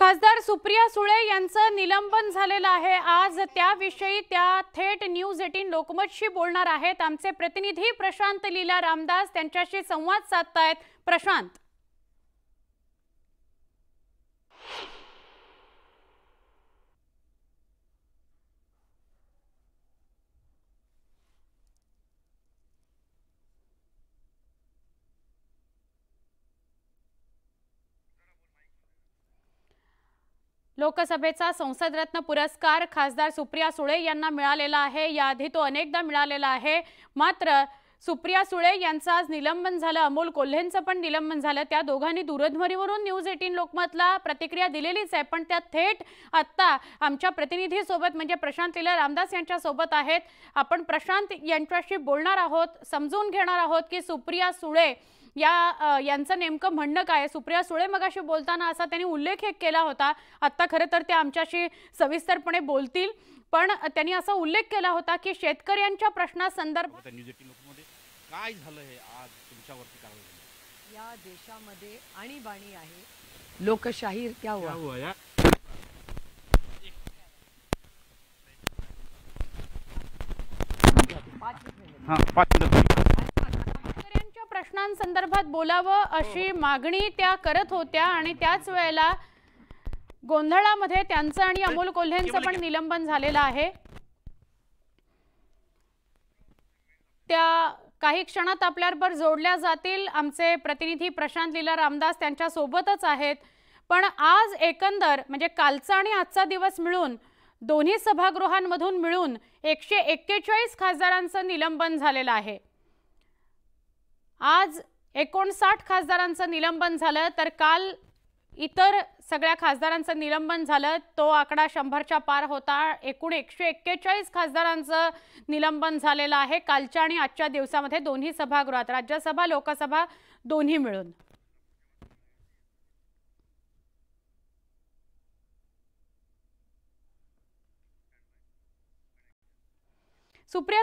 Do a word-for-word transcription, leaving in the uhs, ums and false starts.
खासदार सुप्रिया सुळे यांचं निलंबन झालेलं आहे। आज त्याविषयी त्या थेट न्यूज अठरा लोकमतशी बोलणार आहेत। आमचे प्रतिनिधी प्रशांत लीला रामदास त्यांच्याशी संवाद साधतायत। प्रशांत, लोकसभेचा संसदरत्न पुरस्कार खासदार सुप्रिया सुळे यांना मिळालेला आहे। याआधी तो अनेकदा मिळालेला आहे, मात्र सुप्रिया सुळे यांचं आज निलंबन झालं। अमोल कोल्हेंचं पण निलंबन झालं। त्या दोघांनी दूरध्वनीवरून न्यूज अठरा लोकमतला प्रतिक्रिया दिलेलीच आहे, पण त्या थेट आता आमच्या प्रतिनिधी सोबत म्हणजे प्रशांत लीला रामदास यांच्या सोबत आहेत। आपण प्रशांत यांच्याशी बोलणार आहोत, समजून घेणार आहोत की सुप्रिया सुळे या यांचं नेमकं म्हणणं काय। सुप्रिया सुळे मगाशी बोलताना असा त्यांनी उल्लेख एक केला होता, आता खरं तर ते आमच्याशी सविस्तरपणे बोलतील, पण त्यांनी असा उल्लेख केला होता की शेतकऱ्यांच्या प्रश्नासंदर्भात काय झालं हे आज तुमच्यावरती कारवाई झाली। या देशामध्ये आणीबाणी आहे, लोकशाही क्या हुआ, क्या हुआ यार? हां, पाच मिनिटं शेतकऱ्यांच्या प्रश्नांसंदर्भात बोलावं अशी मागणी त्या करत होत्या आणि त्याच वेळेला गोंधळामध्ये त्यांचं आणि अमोल कोल्हेंचं पण निलंबन झालेलं आहे। त्या काही क्षणात आपल्याबरोबर जोडल्या जातील। आमचे प्रतिनिधी प्रशांत लीला रामदास त्यांच्या सोबतच आहेत। पण आज एकंदर म्हणजे कालचा आणि आजचा दिवस मिळून दोन्ही सभागृहांमधून मिळून एकशे एक्केचाळीस खासदारांचं निलंबन झालेलं आहे। आज एकोणसाठ खासदारांचं निलंबन झालं, तर काल इतर सगळ्या खासदारांचं निलंबन झालं, तो आकडा शंभरच्या पार होता। एकूण एकशे एक्केचाळीस खासदारांचं निलंबन झालेलं आहे कालच्या आणि आजच्या दिवसामध्ये दोन्ही सभागृहात, राज्यसभा लोकसभा दोन्ही मिळून। सुप्रिया